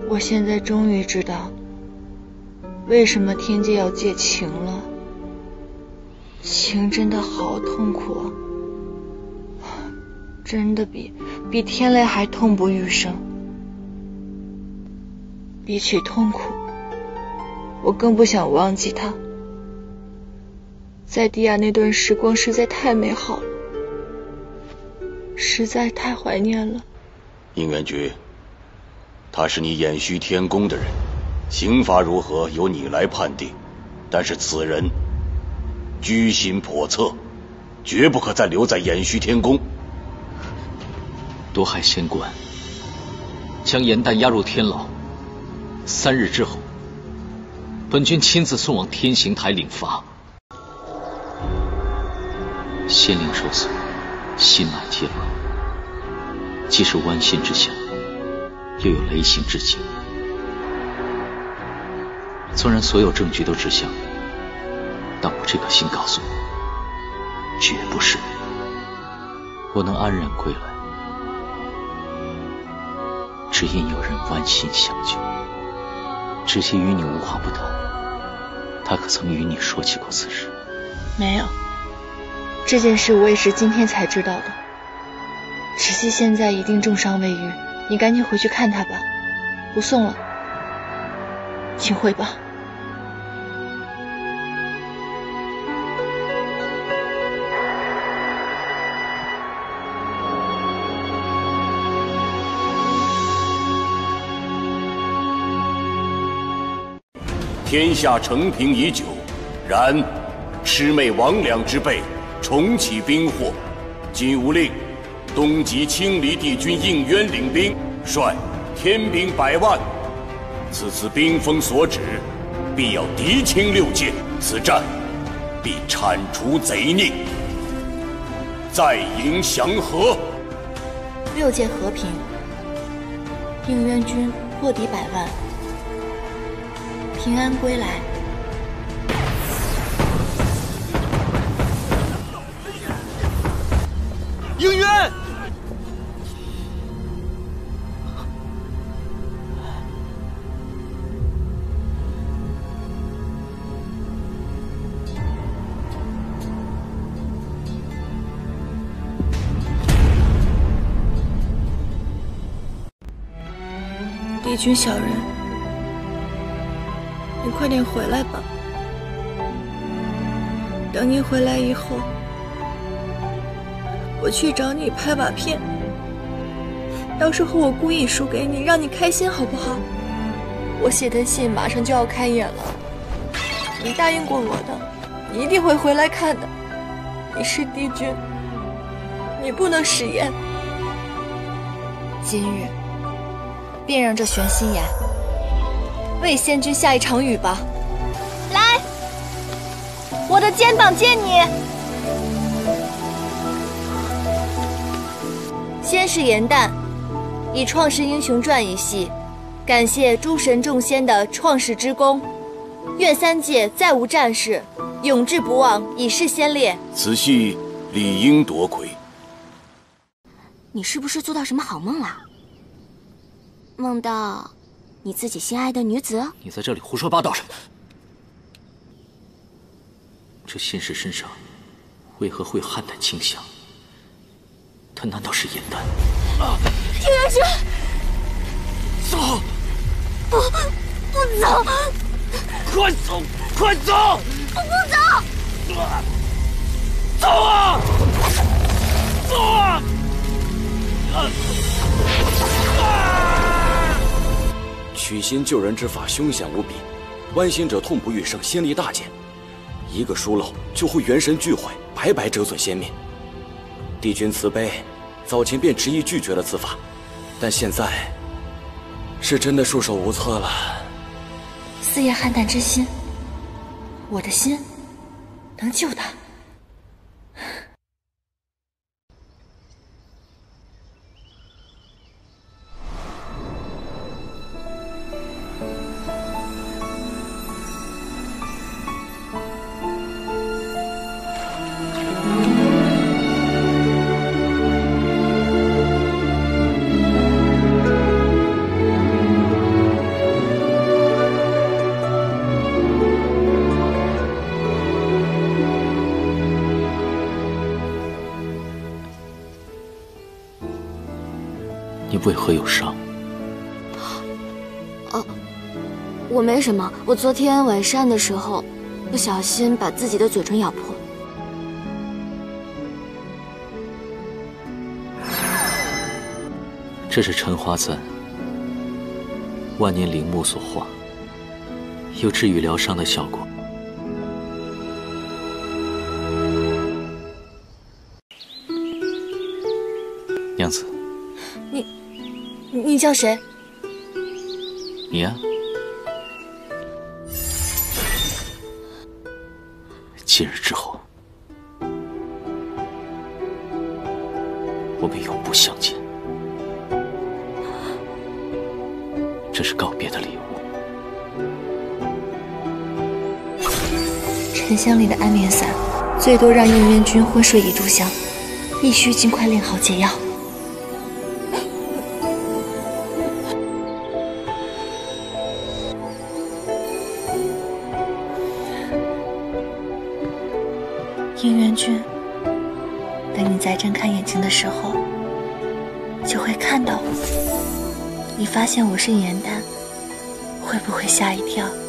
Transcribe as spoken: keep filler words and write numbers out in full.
我现在终于知道，为什么天界要戒情了。情真的好痛苦啊，真的比比天雷还痛不欲生。比起痛苦，我更不想忘记他。在地亚那段时光实在太美好了，实在太怀念了。 应元君，他是你偃虚天宫的人，刑罚如何由你来判定，但是此人居心叵测，绝不可再留在偃虚天宫。 夺害仙官，将颜旦押入天牢，三日之后，本君亲自送往天刑台领罚。仙灵受损，心脉皆乱，既是剜心之想，又有雷刑之境。纵然所有证据都指向你，但我这颗心告诉我，绝不是你。我能安然归来，只因有人剜心相救。只是与你无话不谈，他可曾与你说起过此事？ 没有，这件事我也是今天才知道的。芷溪现在一定重伤未愈，你赶紧回去看他吧。不送了，请回吧。 天下承平已久，然魑魅魍魉之辈重起兵祸，今无令东极青离帝君应渊领兵，率天兵百万。此次兵锋所指，必要敌清六界，此战必铲除贼孽，再迎祥和。 六界和平，应渊军破敌百万，平安归来。 应渊， 帝君小人，你快点回来吧。等你回来以后，我去找你拍把片，到时候我故意输给你，让你开心好不好？我写的信马上就要开演了，你答应过我的，你一定会回来看的。你是帝君，你不能食言。今日便让这玄心崖为仙君下一场雨吧。 来，我的肩膀借你。先是颜旦以《创世英雄传》一戏，感谢诸神众仙的创世之功，愿三界再无战事，永志不忘以示先烈。 此戏理应夺魁。 你是不是做到什么好梦了？梦到你自己心爱的女子？ 你在这里胡说八道什么？这仙士身上为何会有汉淡清香？他难道是颜旦？啊！ 应元君， 走！ 不，不走！ 快走！快走！ 我不走！ 啊、走啊！走啊！啊！ 啊！取心救人之法凶险无比，剜心者痛不欲生，先例大减。一个疏漏就会元神俱毁，白白折损仙命。帝君慈悲，早前便执意拒绝了此法，但现在是真的束手无策了。 四叶汉淡之心，我的心能救他。 你为何有伤？ 哦，我没什么，我昨天晚膳的时候，不小心把自己的嘴唇咬破。 这是陈花簪，万年灵木所化，有治愈疗伤的效果。娘子， 你，你叫谁？ 你呀、啊，今日之后，我们永不相见。这是告别的礼物。 沉香里的安眠散，最多让应元君昏睡一炷香，必须尽快炼好解药。应元君，等你再睁开眼睛的时候，就会看到我。你发现我是颜丹，会不会吓一跳？